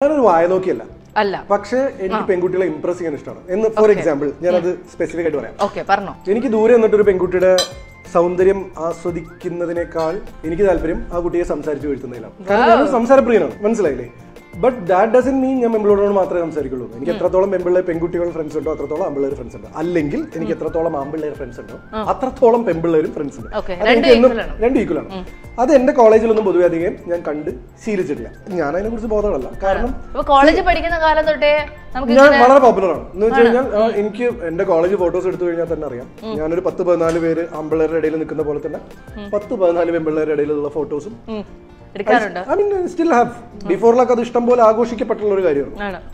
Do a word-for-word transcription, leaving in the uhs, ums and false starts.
നോക്കാൻ ഒരു വായ നോക്കിയല്ല അല്ല, പക്ഷേ എനിക്ക് പെൺകുട്ടികളെ ഇംപ്രസ് ചെയ്യാൻ ഇഷ്ടമാണ് എന്ന്. ഫോർ എക്സാമ്പിൾ ഞാനത് സ്പെസിഫിക് ആയിട്ട് പറയാം. എനിക്ക് ദൂരെ നിന്നിട്ട് ഒരു പെൺകുട്ടിയുടെ സൗന്ദര്യം ആസ്വദിക്കുന്നതിനേക്കാൾ എനിക്ക് താല്പര്യം ആ കുട്ടിയെ സംസാരിച്ചു വീഴ്ത്തുന്നതിലാണ്. കാരണം ഞാൻ സംസാരപ്രിയനാണ്, മനസ്സിലായില്ലേ? ബട്ട് ദാറ്റ് ഡസൻ മീൻ ഞാൻ പെമ്പിളോട് മാത്രമേ സംസാരിക്കുള്ളൂ. എനിക്ക് എത്രത്തോളം പെമ്പിള്ളേർ പെൺകുട്ടികൾ ഫ്രണ്ട്സ് ഉണ്ടോ അത്രത്തോളം ആമ്പിള്ളേർ ഫ്രണ്ട്സ് ഉണ്ട്. അല്ലെങ്കിൽ എനിക്ക് എത്രത്തോളം ആമ്പിള്ളേർ ഫ്രണ്ട്സ് ഉണ്ടോ അത്രത്തോളം പെമ്പിള്ളേരും ഫ്രണ്ട്സ് ഉണ്ട്. രണ്ട് ഈക്വൽ ആണ്. അത് എന്റെ കോളേജിലൊന്നും പൊതുവെ അധികം ഞാൻ കണ്ട് ശീലിച്ചിട്ടില്ല. ഞാൻ അതിനെ കുറിച്ച് ബോധമല്ല. കാരണം കോളേജ് പഠിക്കുന്ന കാലം തൊട്ടേ ഞാൻ വളരെ പോപ്പുലർ ആണ് എന്ന് വെച്ച് കഴിഞ്ഞാൽ എനിക്ക് എന്റെ കോളേജ് ഫോട്ടോസ് എടുത്തു കഴിഞ്ഞാൽ തന്നെ അറിയാം ഞാനൊരു പത്ത് പതിനാല് പേര് ആമ്പിള്ളേരുടെ ഇടയിൽ നിൽക്കുന്ന പോലെ തന്നെ പത്ത് പതിനാല് പെമ്പിള്ളേരുടെ ഇടയിലുള്ള ഫോട്ടോസും എടുക്കാറുണ്ട്. I mean still have. ബിഫോറിലൊക്കെ അത് ഇഷ്ടം പോലെ ആഘോഷിക്കപ്പെട്ടുള്ള ഒരു കാര്യമാണ്.